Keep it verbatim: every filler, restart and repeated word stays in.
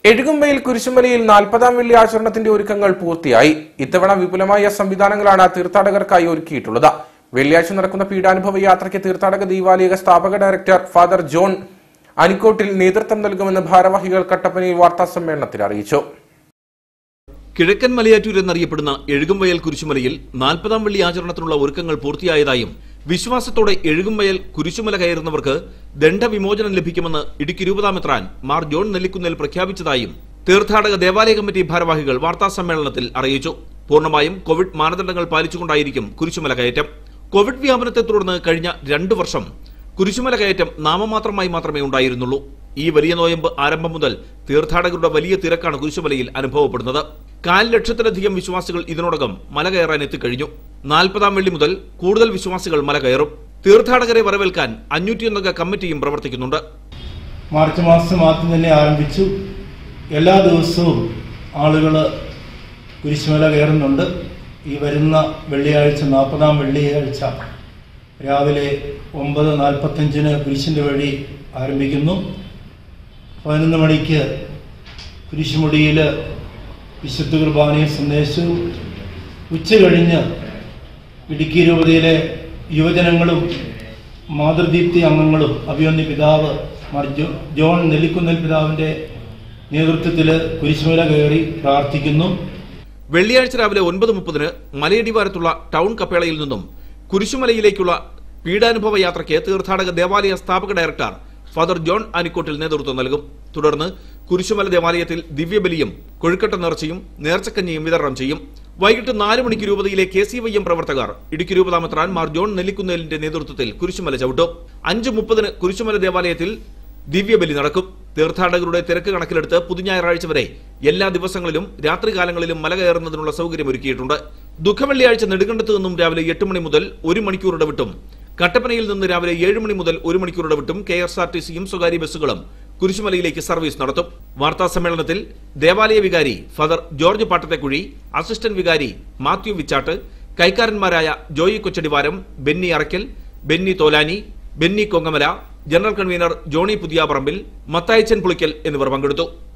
എഴുകുമ്പയിൽ കുരിശുമലയിൽ നാൽപ്പതാം വെള്ളി ആചരണത്തിന്റെ ഒരുക്കങ്ങൾ പൂർത്തിയായി. ഇത്തവണ വിപുലമായ സംവിധാനങ്ങളാണ് തീർത്ഥാടകർക്കായി ഒരുക്കിയിട്ടുള്ളത്. വെള്ളിയാഴ്ച നടക്കുന്ന പീഠാനുഭവ യാത്രയ്ക്ക് തീർത്ഥാടക ദൈവാലയ സ്ഥാപക ഡയറക്ടർ ഫാദർ ജോൺ അനിക്കോട്ടിൽ നേതൃത്വം നൽകുമെന്ന് ഭാരവാഹികൾ കട്ടപ്പനയിൽ വാർത്താസമ്മേളനത്തിൽ അറിയിച്ചു. കിഴക്കൻ മലയാറ്റൂർ എന്നറിയപ്പെടുന്ന എഴുകുംവയൽ കുരിശുമലയിൽ നാൽപ്പതാം വെള്ളി ആചരണത്തിനുള്ള ഒരുക്കങ്ങൾ പൂർത്തിയായതായും വിശ്വാസത്തോടെ എഴുകുംവയൽ കുരിശുമല കയറുന്നവർക്ക് ദണ്ഡവിമോചനം ലഭിക്കുമെന്ന് ഇടുക്കി രൂപതാമെത്രാൻ മാർ ജോൺ നെല്ലിക്കുന്നേൽ പ്രഖ്യാപിച്ചതായും തീർത്ഥാടക ദേവാലയ കമ്മിറ്റി ഭാരവാഹികൾ വാർത്താസമ്മേളനത്തിൽ അറിയിച്ചു. പൂർണ്ണമായും കോവിഡ് മാനദണ്ഡങ്ങൾ പാലിച്ചുകൊണ്ടായിരിക്കും കുരിശുമല കയറ്റം. കോവിഡ് വ്യാപനത്തെ തുടർന്ന് കഴിഞ്ഞ രണ്ടു വർഷം കുരിശുമല കയറ്റം നാമമാത്രമായി മാത്രമേ ഉണ്ടായിരുന്നുള്ളൂ. ഈ വലിയ നോയമ്പ് ആരംഭം മുതൽ തീർത്ഥാടകരുടെ വലിയ തിരക്കാണ് കുരിശുമലയിൽ അനുഭവപ്പെടുന്നത്. കാൽ ലക്ഷത്തിലധികം വിശ്വാസികൾ ഇതിനോടകം മല കയറാൻ എത്തിക്കഴിഞ്ഞു. നാൽപ്പതാം വെള്ളി മുതൽ കൂടുതൽ വിശ്വാസികൾ മല കയറും. തീർത്ഥാടകരെ വരവേൽക്കാൻ അഞ്ഞൂറ്റിയൊന്നംഗ കമ്മിറ്റിയും പ്രവർത്തിക്കുന്നുണ്ട്. മാർച്ച് മാസം ആദ്യം തന്നെ ആരംഭിച്ചു. എല്ലാ ദിവസവും ആളുകൾ കുരിശുമല കയറുന്നുണ്ട്. ഈ വരുന്ന വെള്ളിയാഴ്ച നാൽപ്പതാം വെള്ളിയാഴ്ച രാവിലെ ഒമ്പത് നാൽപ്പത്തഞ്ചിന് കുരിശിൻ്റെ വഴി ആരംഭിക്കുന്നു. പതിനൊന്ന് മണിക്ക് കുരിശുമുടിയിൽ വിശുദ്ധ കുർബാനയും സന്ദേശവും ഉച്ച കഴിഞ്ഞ് ഇടുക്കി രൂപതയിലെ യുവജനങ്ങളും മാതൃദീപ്തി അംഗങ്ങളും അഭിമന്യ പിതാവ് മാർ ജോൺ നെല്ലിക്കുന്നേൽ പിതാവിന്റെ നേതൃത്വത്തിൽ കുരിശുമല കയറി പ്രാർത്ഥിക്കുന്നു. വെള്ളിയാഴ്ച രാവിലെ ഒൻപത് മുപ്പതിന് മലയടിവാരത്തുള്ള ടൗൺ കപ്പേളയിൽ നിന്നും കുരിശുമലയിലേക്കുള്ള പീഠാനുഭവ യാത്രയ്ക്ക് തീർത്ഥാടക ദേവാലയ സ്ഥാപക ഡയറക്ടർ ഫാദർ ജോൺ അനിക്കോട്ടിൽ നേതൃത്വം നൽകും. തുടർന്ന് കുരിശുമല ദേവാലയത്തിൽ ദിവ്യബലിയും കൊഴുക്കട്ട നേർച്ചയും നേർച്ചക്കഞ്ഞിയും വിതരണം ചെയ്യും. വൈകിട്ട് നാല് മണിക്ക് രൂപതയിലെ കെ സി വൈ എം പ്രവർത്തകർ ഇടുക്കി രൂപതാമെത്രാൻ മാർ ജോൺ നെല്ലിക്കുന്നേലിന്റെ നേതൃത്വത്തിൽ കുരിശുമല ചവിട്ടും. അഞ്ച് മുപ്പതിന് കുരിശുമല ദേവാലയത്തിൽ ദിവ്യബലി നടക്കും. തീർത്ഥാടകരുടെ തിരക്ക് കണക്കിലെടുത്ത് പുതുഞായറാഴ്ച വരെ എല്ലാ ദിവസങ്ങളിലും രാത്രികാലങ്ങളിലും മല കയറുന്നതിനുള്ള സൗകര്യം ഒരുക്കിയിട്ടുണ്ട്. ദുഃഖവെള്ളിയാഴ്ച നെടുങ്കണ്ടത്ത് നിന്നും രാവിലെ എട്ട് മണി മുതൽ ഒരു മണിക്കൂർ ഇടവിട്ടും കട്ടപ്പനയിൽ നിന്ന് രാവിലെ ഏഴ് മണി മുതൽ ഒരു മണിക്കൂർ ഇടവിട്ടും കെ എസ് ആർ ടി സിയും സ്വകാര്യ ബസ്സുകളും കുരിശുമലയിലേക്ക് സർവീസ് നടത്തും. വാർത്താ സമ്മേളനത്തിൽ ദേവാലയ വികാരി ഫാദർ ജോർജ് പാട്ടത്തെക്കുഴി, അസിസ്റ്റന്റ് വികാരി മാത്യു വിച്ചാട്ട്, കൈക്കാരന്മാരായ ജോയി കൊച്ചടിവാരം, ബെന്നി അറയ്ക്കൽ, ബെന്നി തോലാനി, ബെന്നി കൊങ്ങമല, ജനറൽ കൺവീനർ ജോണി പുതിയാപറമ്പിൽ, മത്തായിച്ചൻ പുളിക്കൽ എന്നിവർ പങ്കെടുത്തു.